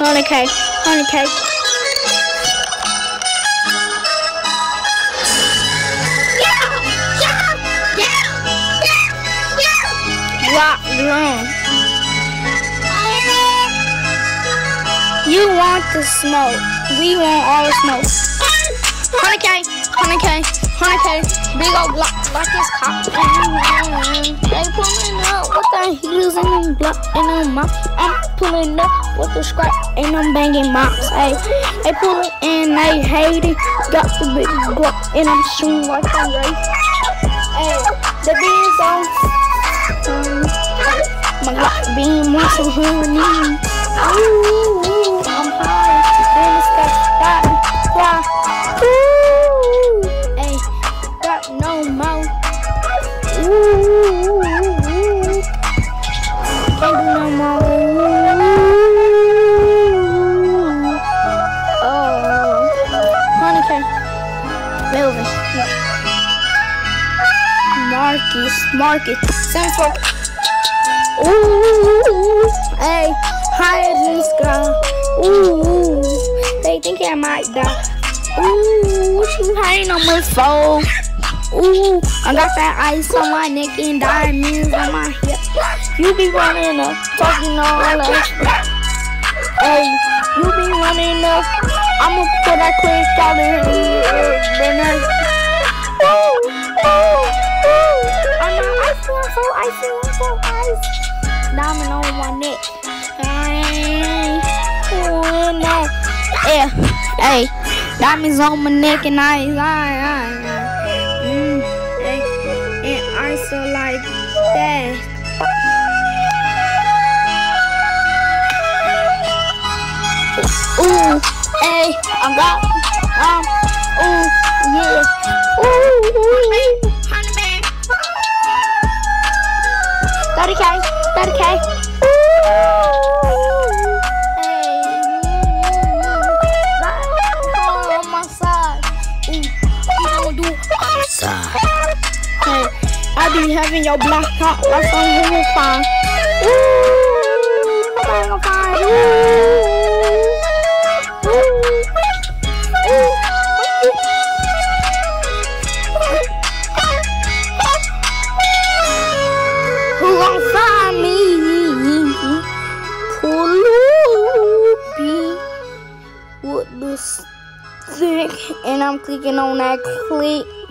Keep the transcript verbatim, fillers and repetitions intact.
hundred K, hundred K. Rock room. You want the smoke. We want all the smoke. one hundred K, one hundred K, one hundred K. Big old block like it's cop. They pulling up with the heels and block and them mops. I'm pulling up with the scrap and I'm banging mops. Hey, they pulling and they hate it. Got the big block and I'm shooting like a race. Hey, the beans on. Um, my Glock beam wants some honey. Ooh, I'm high. Then it's got fly, fly. Ooh, hey, got no mouth. Ooh, can't do no more. Oh, one hundred K. Melvin. Marcus, Marcus. seven four. Ooh, hey, higher than the sky. Ooh, they think I might die. Ooh, what you hating on my phone? Ooh, I got that ice on my neck and diamonds on my hip. You be running up, talking all that. Hey, you be running up. I'ma put that quick out in the ooh, ooh, ooh. I'm not ice, I'm so icy, I'm so ice. Diamond on my neck. Yeah, hey, diamonds on my neck and I, I, I, I. Mm, hey, and I so like that. Ooh, hey, I got, um, ooh, yeah, ooh, ooh. thirty K, thirty K. Ooh, hey, mm, on my side. Ooh, you gonna do on my side. Hey, I be having your black hot like some woman fine. Ooh, nobody gonna find. Ooh, ooh, ooh. Who gon' find me? Pull with the stick, and I'm clicking on that click.